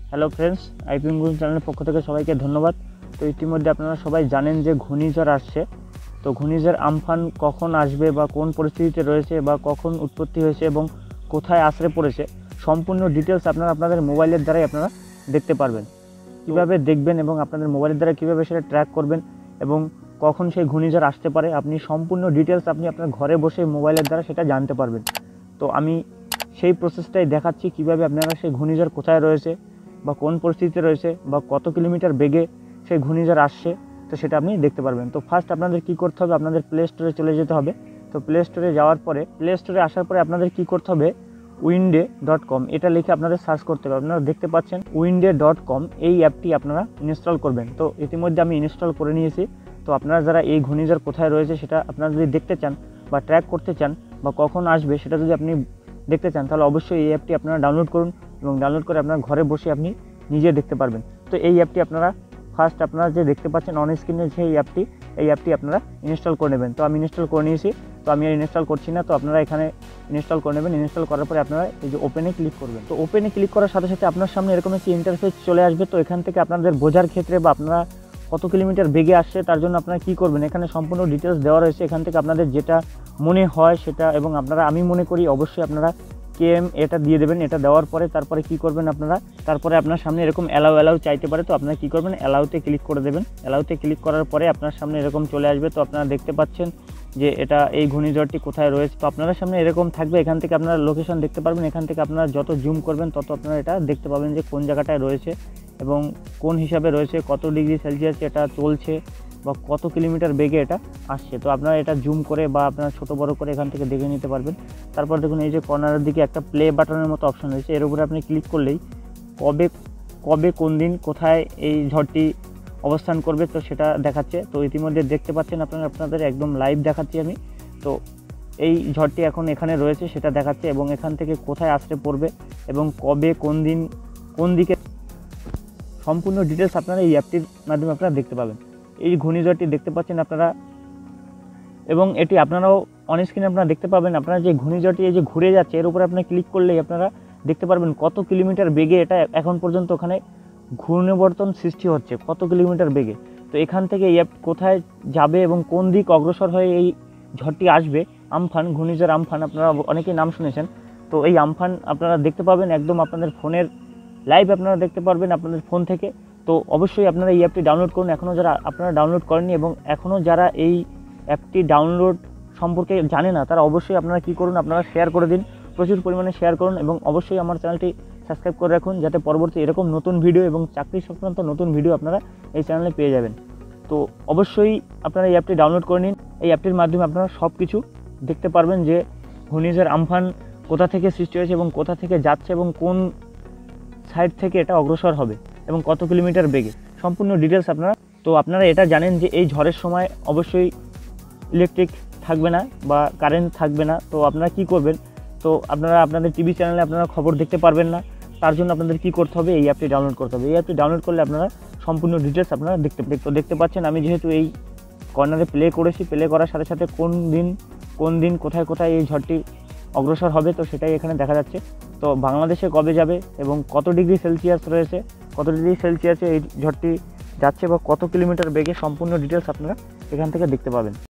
Hello friends, IPM গুরু চ্যানেলের পক্ষ থেকে সবাইকে ধন্যবাদ। তো ইতিমধ্যে আপনারা সবাই জানেন যে ঘূর্ণিঝড় আসছে। তো ঘূর্ণিঝড় আমফান কখন আসবে বা কোন পরিস্থিতিতে রয়েছে বা কখন উৎপত্তি হয়েছে এবং কোথায় আছড়ে পড়েছে, সম্পূর্ণ ডিটেলস আপনারা আপনাদের মোবাইলের দ্বারাই আপনারা দেখতে পারবেন। কীভাবে দেখবেন এবং আপনাদের মোবাইলের দ্বারা কীভাবে সেটা ট্র্যাক করবেন এবং কখন সেই ঘূর্ণিঝড় আসতে পারে, আপনি সম্পূর্ণ ডিটেলস আপনি আপনার ঘরে বসে মোবাইলের দ্বারা সেটা জানতে পারবেন। তো আমি সেই প্রসেসটাই দেখাচ্ছি, কীভাবে আপনারা সেই ঘূর্ণিঝড় কোথায় রয়েছে বা কোন পরিস্থিতিতে রয়েছে বা কত কিলোমিটার বেগে সেই ঘূর্ণিঝড় আসছে, তো সেটা আপনি দেখতে পারবেন। তো ফার্স্ট আপনাদের কী করতে হবে, আপনাদের প্লে স্টোরে চলে যেতে হবে। তো প্লে স্টোরে যাওয়ার পরে, প্লে স্টোরে আসার পরে আপনাদের কী করতে হবে, winday.com এটা লিখে আপনাদের সার্চ করতে হবে। আপনারা দেখতে পাচ্ছেন winday.com এই অ্যাপটি আপনারা ইনস্টল করবেন। তো ইতিমধ্যে আমি ইনস্টল করে নিয়েছি। তো আপনারা যারা এই ঘূর্ণিঝড় কোথায় রয়েছে সেটা আপনারা যদি দেখতে চান বা ট্র্যাক করতে চান বা কখন আসবে সেটা যদি আপনি দেখতে চান, তাহলে অবশ্যই এই অ্যাপটি আপনারা ডাউনলোড করুন এবং ডাউনলোড করে আপনার ঘরে বসে আপনি নিজে দেখতে পারবেন। তো এই অ্যাপটি আপনারা ফার্স্ট আপনারা যে দেখতে পাচ্ছেন অন স্ক্রিনে যে এই অ্যাপটি আপনারা ইনস্টল করে নেবেন। তো আমি ইনস্টল করে নিয়েছি, তো আমি আর ইনস্টল করছি না। তো আপনারা এখানে ইনস্টল করে নেবেন। ইনস্টল করার পরে আপনারা এই যে ওপেনে ক্লিক করবেন। তো ওপেনে ক্লিক করার সাথে সাথে আপনার সামনে এরকম একটি ইন্টারফেস চলে আসবে। তো এখান থেকে আপনাদের বোঝার ক্ষেত্রে বা আপনারা কত কিলোমিটার বেগে আসছে তার জন্য আপনারা কী করবেন, এখানে সম্পূর্ণ ডিটেলস দেওয়া রয়েছে। এখান থেকে আপনাদের যেটা মনে হয় সেটা, এবং আপনারা আমি মনে করি অবশ্যই আপনারা কেএম এটা দিয়ে দেবেন। এটা দেওয়ার পরে তারপরে কী করবেন আপনারা, তারপরে আপনার সামনে এরকম অ্যালাউ চাইতে পারে। তো আপনারা কী করবেন, অ্যালাউতে ক্লিক করে দেবেন। অ্যালাউতে ক্লিক করার পরে আপনার সামনে এরকম চলে আসবে। তো আপনারা দেখতে পাচ্ছেন যে এটা এই ঘূর্ণিঝড়টি কোথায় রয়েছে। তো আপনাদের সামনে এরকম থাকবে। এখান থেকে আপনারা লোকেশন দেখতে পারবেন। এখান থেকে আপনারা যত জুম করবেন তত আপনারা এটা দেখতে পাবেন যে কোন জায়গাটায় রয়েছে এবং কোন হিসাবে রয়েছে, কত ডিগ্রি সেলসিয়াস এটা চলছে বা কত কিলোমিটার বেগে এটা আসছে। তো আপনারা এটা জুম করে বা আপনারা ছোটো বড়ো করে এখান থেকে দেখে নিতে পারবেন। তারপর দেখুন এই যে কর্নারের দিকে একটা প্লে বাটনের মতো অপশন রয়েছে, এর উপরে আপনি ক্লিক করলেই কবে কোন দিন কোথায় এই ঝড়টি অবস্থান করবে তো সেটা দেখাচ্ছে। তো ইতিমধ্যে দেখতে পাচ্ছেন আপনাদের একদম লাইভ দেখাচ্ছি আমি। তো এই ঝড়টি এখন এখানে রয়েছে সেটা দেখাচ্ছে এবং এখান থেকে কোথায় আছড়ে পড়বে এবং কবে কোন দিন কোন দিকে, সম্পূর্ণ ডিটেলস আপনারা এই অ্যাপটির মাধ্যমে আপনারা দেখতে পাবেন। এই ঘূর্ণিঝড়টি দেখতে পাচ্ছেন আপনারা, এবং এটি আপনারাও অন স্ক্রিনে আপনারা দেখতে পাবেন। আপনারা যে ঘূর্ণিঝড়টি এই যে ঘুরে যাচ্ছে এর উপরে আপনি ক্লিক করলেই আপনারা দেখতে পারবেন কত কিলোমিটার বেগে এটা এখন পর্যন্ত ওখানে ঘূর্ণিবর্তন সৃষ্টি হচ্ছে, কত কিলোমিটার বেগে। তো এখান থেকে এই অ্যাপ কোথায় যাবে এবং কোন দিক অগ্রসর হয়ে এই ঝড়টি আসবে, আমফান, ঘূর্ণিঝড় আমফান, আপনারা অনেকেই নাম শুনেছেন। তো এই আমফান আপনারা দেখতে পাবেন একদম আপনাদের ফোনের লাইভ আপনারা দেখতে পারবেন আপনাদের ফোন থেকে। তো অবশ্যই আপনারা এই অ্যাপটি ডাউনলোড করুন। এখনও যারা আপনারা ডাউনলোড করেননি এবং এখনও যারা এই অ্যাপটি ডাউনলোড সম্পর্কে জানে না, তারা অবশ্যই আপনারা কী করুন, আপনারা শেয়ার করে দিন, প্রচুর পরিমাণে শেয়ার করুন এবং অবশ্যই আমার চ্যানেলটি সাবস্ক্রাইব করে রাখুন, যাতে পরবর্তী এরকম নতুন ভিডিও এবং চাকরি সংক্রান্ত নতুন ভিডিও আপনারা এই চ্যানেলে পেয়ে যাবেন। তো অবশ্যই আপনারা এই অ্যাপটি ডাউনলোড করে নিন। এই অ্যাপটির মাধ্যমে আপনারা সব কিছু দেখতে পারবেন যে ঘূর্ণিঝড় আমফান কোথা থেকে সৃষ্টি হয়েছে এবং কোথা থেকে যাচ্ছে এবং কোন সাইড থেকে এটা অগ্রসর হবে এবং কত কিলোমিটার বেগে, সম্পূর্ণ ডিটেলস আপনারা। তো আপনারা এটা জানেন যে এই ঝড়ের সময় অবশ্যই ইলেকট্রিক থাকবে না বা কারেন্ট থাকবে না। তো আপনারা কি করবেন, তো আপনারা আপনাদের টিভি চ্যানেলে আপনারা খবর দেখতে পারবেন না। তার জন্য আপনাদের কি করতে হবে, এই অ্যাপটি ডাউনলোড করতে হবে। এই অ্যাপটি ডাউনলোড করলে আপনারা সম্পূর্ণ ডিটেলস আপনারা দেখতে পাচ্ছেন। আমি যেহেতু এই কর্নারে প্লে করেছি, প্লে করার সাথে সাথে কোন দিন কোথায় এই ঝড়টি অগ্রসর হবে তো সেটাই এখানে দেখা যাচ্ছে। তো বাংলাদেশে কবে যাবে এবং কত ডিগ্রি সেলসিয়াস রয়েছে, কত ডিগ্রি সেলসিয়াসে এই ঝড়টি যাচ্ছে বা কত কিলোমিটার বেগে, সম্পূর্ণ ডিটেলস আপনারা এখান থেকে দেখতে পাবেন।